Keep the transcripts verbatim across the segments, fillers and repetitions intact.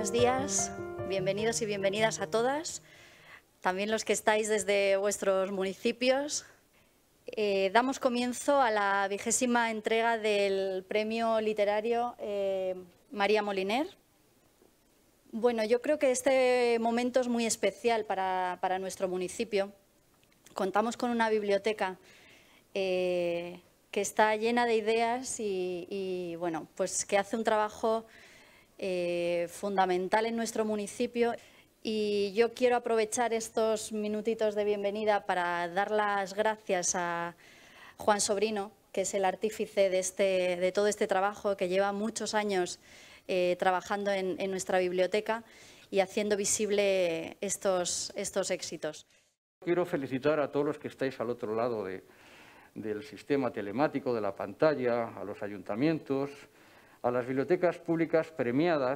Buenos días, bienvenidos y bienvenidas a todas, también los que estáis desde vuestros municipios. Eh, damos comienzo a la vigésima entrega del premio literario eh, María Moliner. Bueno, yo creo que este momento es muy especial para, para nuestro municipio. Contamos con una biblioteca eh, que está llena de ideas y, y bueno, pues que hace un trabajo eh, fundamental en nuestro municipio. Y yo quiero aprovechar estos minutitos de bienvenida para dar las gracias a Juan Sobrino, que es el artífice de, este, de todo este trabajo, que lleva muchos años eh, trabajando en, en nuestra biblioteca y haciendo visible estos, estos éxitos. Quiero felicitar a todos los que estáis al otro lado de, del sistema telemático, de la pantalla, a los ayuntamientos, a las bibliotecas públicas premiadas.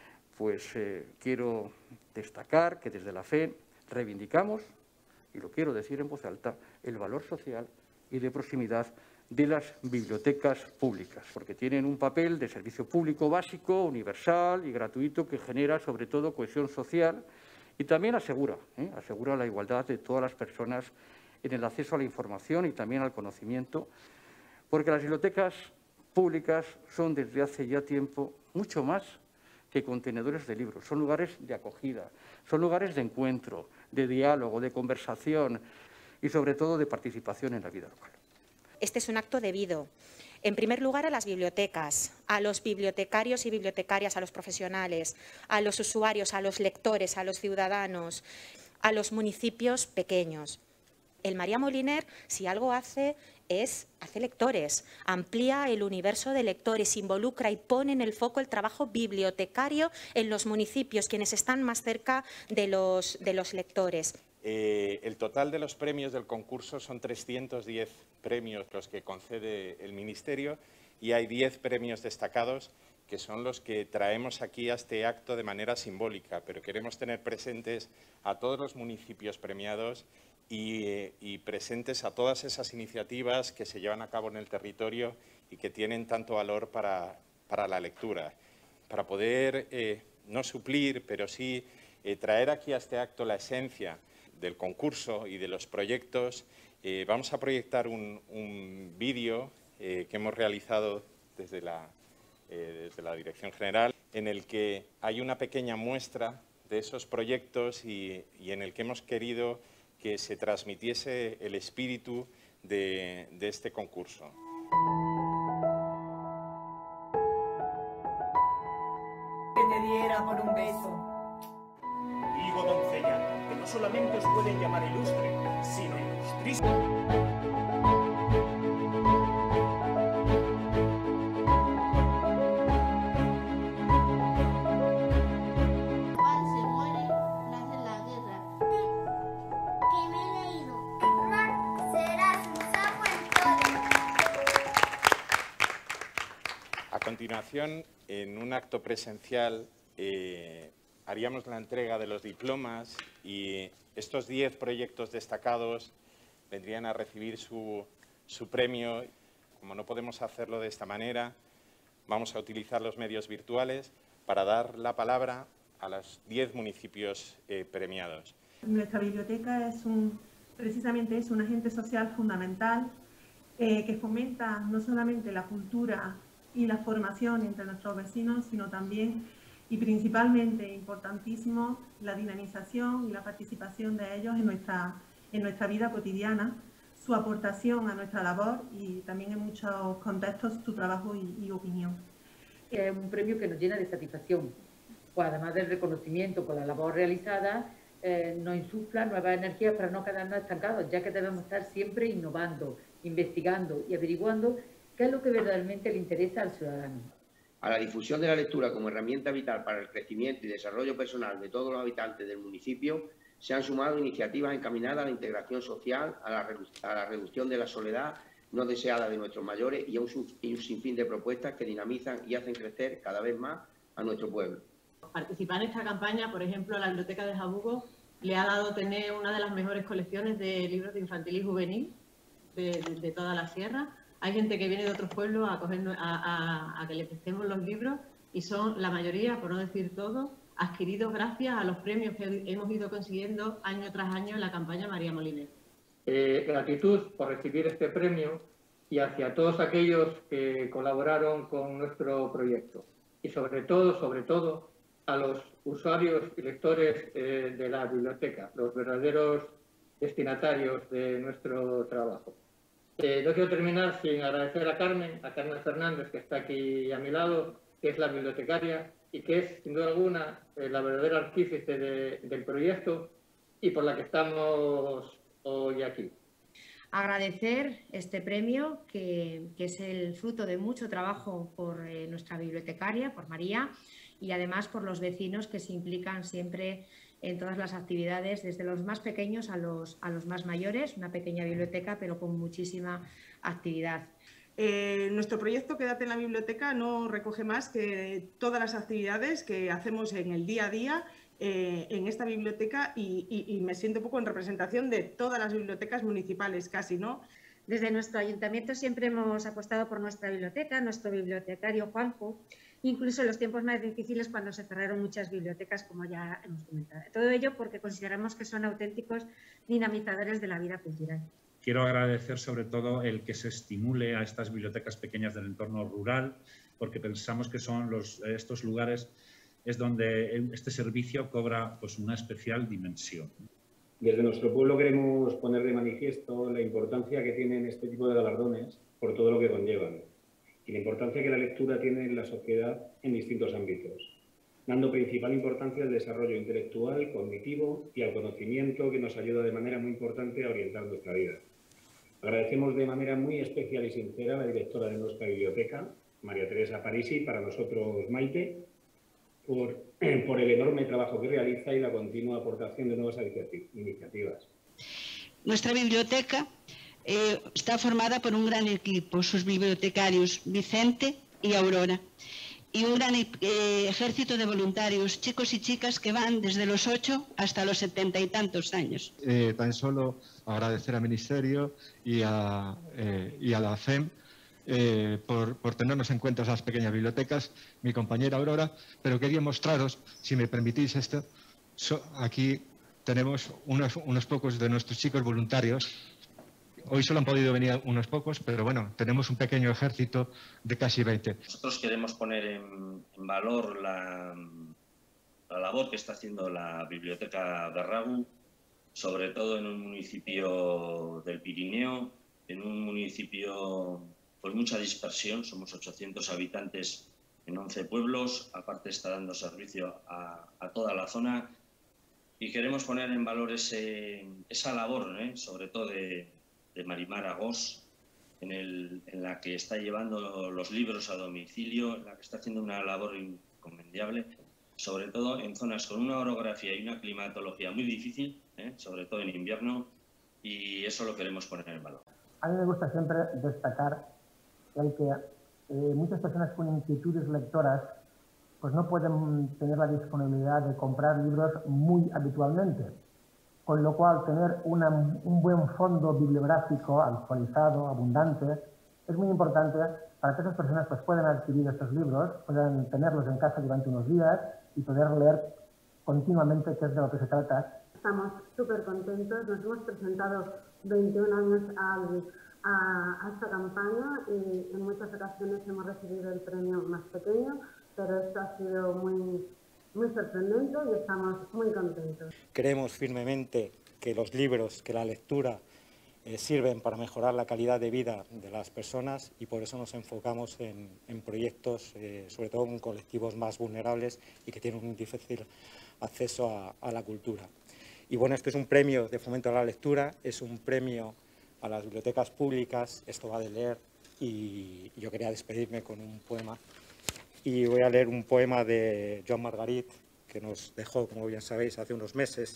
Pues eh, quiero destacar que desde la F E reivindicamos, y lo quiero decir en voz alta, el valor social y de proximidad de las bibliotecas públicas, porque tienen un papel de servicio público básico, universal y gratuito que genera sobre todo cohesión social y también asegura, ¿eh? asegura la igualdad de todas las personas en el acceso a la información y también al conocimiento, porque las bibliotecas públicas son desde hace ya tiempo mucho más que contenedores de libros, son lugares de acogida, son lugares de encuentro, de diálogo, de conversación y sobre todo de participación en la vida local. Este es un acto debido, en primer lugar, a las bibliotecas, a los bibliotecarios y bibliotecarias, a los profesionales, a los usuarios, a los lectores, a los ciudadanos, a los municipios pequeños. El María Moliner, si algo hace, es, hace lectores, amplía el universo de lectores, involucra y pone en el foco el trabajo bibliotecario en los municipios, quienes están más cerca de los, de los lectores. Eh, el total de los premios del concurso son trescientos diez premios los que concede el Ministerio y hay diez premios destacados que son los que traemos aquí a este acto de manera simbólica, pero queremos tener presentes a todos los municipios premiados y, eh, y presentes a todas esas iniciativas que se llevan a cabo en el territorio y que tienen tanto valor para, para la lectura. Para poder eh, no suplir, pero sí eh, traer aquí a este acto la esencia del concurso y de los proyectos, eh, vamos a proyectar un, un vídeo eh, que hemos realizado desde la, eh, desde la Dirección General, en el que hay una pequeña muestra de esos proyectos y, y en el que hemos querido que se transmitiese el espíritu de, de este concurso. Que te diera por un beso. Digo, doncella, que no solamente os pueden llamar ilustre, sino ilustrísimo. Se muere, nace la guerra. Que me he leído. Serás un sapo en todo. A continuación, en un acto presencial, eh, haríamos la entrega de los diplomas y estos diez proyectos destacados vendrían a recibir su, su premio. Como no podemos hacerlo de esta manera, vamos a utilizar los medios virtuales para dar la palabra a los diez municipios eh, premiados. Nuestra biblioteca es un, precisamente es un agente social fundamental eh, que fomenta no solamente la cultura y la formación entre nuestros vecinos, sino también y principalmente, importantísimo, la dinamización y la participación de ellos en nuestra, en nuestra vida cotidiana, su aportación a nuestra labor y también en muchos contextos su trabajo y, y opinión. Es un premio que nos llena de satisfacción, pues además del reconocimiento por la labor realizada, eh, nos insufla nuevas energías para no quedarnos estancados, ya que debemos estar siempre innovando, investigando y averiguando qué es lo que verdaderamente le interesa al ciudadano. A la difusión de la lectura como herramienta vital para el crecimiento y desarrollo personal de todos los habitantes del municipio se han sumado iniciativas encaminadas a la integración social, a la, a la reducción de la soledad no deseada de nuestros mayores y a un, y un sinfín de propuestas que dinamizan y hacen crecer cada vez más a nuestro pueblo. Participar en esta campaña, por ejemplo, la Biblioteca de Jabugo le ha dado tener una de las mejores colecciones de libros de infantil y juvenil de, de, de toda la sierra. Hay gente que viene de otros pueblos a, coger, a, a, a que le prestemos los libros y son la mayoría, por no decir todos, adquiridos gracias a los premios que hemos ido consiguiendo año tras año en la campaña María Moliner. Eh, gratitud por recibir este premio y hacia todos aquellos que colaboraron con nuestro proyecto. Y sobre todo, sobre todo, a los usuarios y lectores eh, de la biblioteca, los verdaderos destinatarios de nuestro trabajo. Eh, no quiero terminar sin agradecer a Carmen, a Carmen Fernández, que está aquí a mi lado, que es la bibliotecaria y que es, sin duda alguna, eh, la verdadera artífice de, del proyecto y por la que estamos hoy aquí. Agradecer este premio, que, que es el fruto de mucho trabajo por eh, nuestra bibliotecaria, por María, y además por los vecinos que se implican siempre en todas las actividades, desde los más pequeños a los, a los más mayores, una pequeña biblioteca, pero con muchísima actividad. Eh, nuestro proyecto Quédate en la Biblioteca no recoge más que todas las actividades que hacemos en el día a día eh, en esta biblioteca y, y, y me siento un poco en representación de todas las bibliotecas municipales, casi, ¿no? Desde nuestro ayuntamiento siempre hemos apostado por nuestra biblioteca, nuestro bibliotecario Juanjo, incluso en los tiempos más difíciles cuando se cerraron muchas bibliotecas, como ya hemos comentado. Todo ello porque consideramos que son auténticos dinamizadores de la vida cultural. Quiero agradecer sobre todo el que se estimule a estas bibliotecas pequeñas del entorno rural, porque pensamos que son los, estos lugares es donde este servicio cobra pues, una especial dimensión. Desde nuestro pueblo queremos poner de manifiesto la importancia que tienen este tipo de galardones por todo lo que conllevan y la importancia que la lectura tiene en la sociedad en distintos ámbitos, dando principal importancia al desarrollo intelectual, cognitivo y al conocimiento que nos ayuda de manera muy importante a orientar nuestra vida. Agradecemos de manera muy especial y sincera a la directora de nuestra biblioteca, María Teresa Parisi, para nosotros Maite, por, por el enorme trabajo que realiza y la continua aportación de nuevas iniciativas. Nuestra biblioteca eh, está formada por un gran equipo, sus bibliotecarios Vicente y Aurora, y un gran eh, ejército de voluntarios, chicos y chicas que van desde los ocho hasta los setenta y tantos años. Eh, tan solo agradecer al Ministerio y a, eh, y a la F E M eh, por, por tenernos en cuenta esas pequeñas bibliotecas, mi compañera Aurora, pero quería mostraros, si me permitís esto, so, aquí tenemos unos, unos pocos de nuestros chicos voluntarios. Hoy solo han podido venir unos pocos, pero bueno, tenemos un pequeño ejército de casi veinte. Nosotros queremos poner en, en valor la, la labor que está haciendo la Biblioteca Garragu, sobre todo en un municipio del Pirineo, en un municipio con mucha dispersión, somos ochocientos habitantes en once pueblos, aparte está dando servicio a, a toda la zona y queremos poner en valor ese, esa labor, ¿eh? sobre todo de de Marimar Agós, en, el, en la que está llevando los libros a domicilio, en la que está haciendo una labor inconmendible, sobre todo en zonas con una orografía y una climatología muy difícil, ¿eh? sobre todo en invierno, y eso lo queremos poner en valor. A mí me gusta siempre destacar el que eh, muchas personas con inquietudes lectoras pues no pueden tener la disponibilidad de comprar libros muy habitualmente. Con lo cual, tener una, un buen fondo bibliográfico actualizado, abundante, es muy importante para que esas personas pues, puedan adquirir estos libros, puedan tenerlos en casa durante unos días y poder leer continuamente qué es de lo que se trata. Estamos súper contentos, nos hemos presentado veintiún años al, a, a esta campaña y en muchas ocasiones hemos recibido el premio más pequeño, pero esto ha sido muy... muy sorprendente y estamos muy contentos. Creemos firmemente que los libros, que la lectura eh, sirven para mejorar la calidad de vida de las personas y por eso nos enfocamos en, en proyectos, eh, sobre todo en colectivos más vulnerables y que tienen un difícil acceso a, a la cultura. Y bueno, este es un premio de fomento a la lectura, es un premio a las bibliotecas públicas, esto va de leer y yo quería despedirme con un poema. Y voy a leer un poema de Joan Margarit, que nos dejó, como bien sabéis, hace unos meses.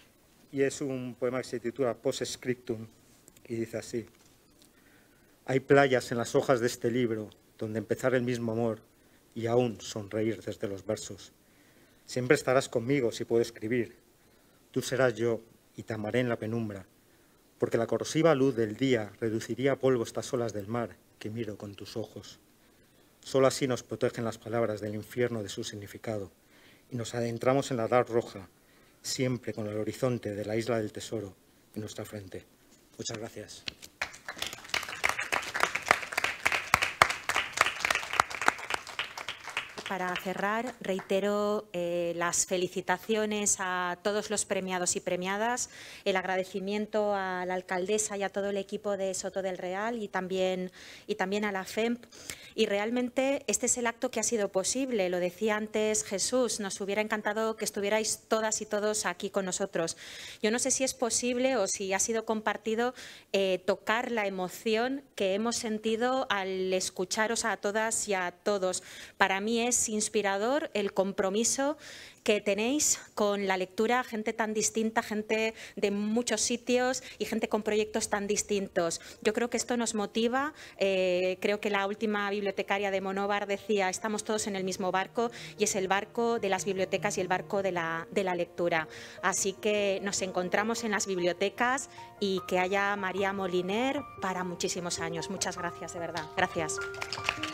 Y es un poema que se titula Postscriptum, y dice así. Hay playas en las hojas de este libro, donde empezar el mismo amor y aún sonreír desde los versos. Siempre estarás conmigo si puedo escribir. Tú serás yo y te amaré en la penumbra, porque la corrosiva luz del día reduciría a polvo estas olas del mar que miro con tus ojos. Solo así nos protegen las palabras del infierno de su significado y nos adentramos en la edad roja, siempre con el horizonte de la isla del tesoro en nuestra frente. Muchas gracias. Para cerrar, reitero eh, las felicitaciones a todos los premiados y premiadas, el agradecimiento a la alcaldesa y a todo el equipo de Soto del Real y también, y también a la F E M P. Y realmente este es el acto que ha sido posible. Lo decía antes Jesús, nos hubiera encantado que estuvierais todas y todos aquí con nosotros. Yo no sé si es posible o si ha sido compartido eh, tocar la emoción que hemos sentido al escucharos a todas y a todos. Para mí es inspirador el compromiso que tenéis con la lectura, gente tan distinta, gente de muchos sitios y gente con proyectos tan distintos. Yo creo que esto nos motiva. Eh, creo que la última bibliotecaria de Monóvar decía, estamos todos en el mismo barco, y es el barco de las bibliotecas y el barco de la, de la lectura. Así que nos encontramos en las bibliotecas y que haya María Moliner para muchísimos años. Muchas gracias, de verdad. Gracias.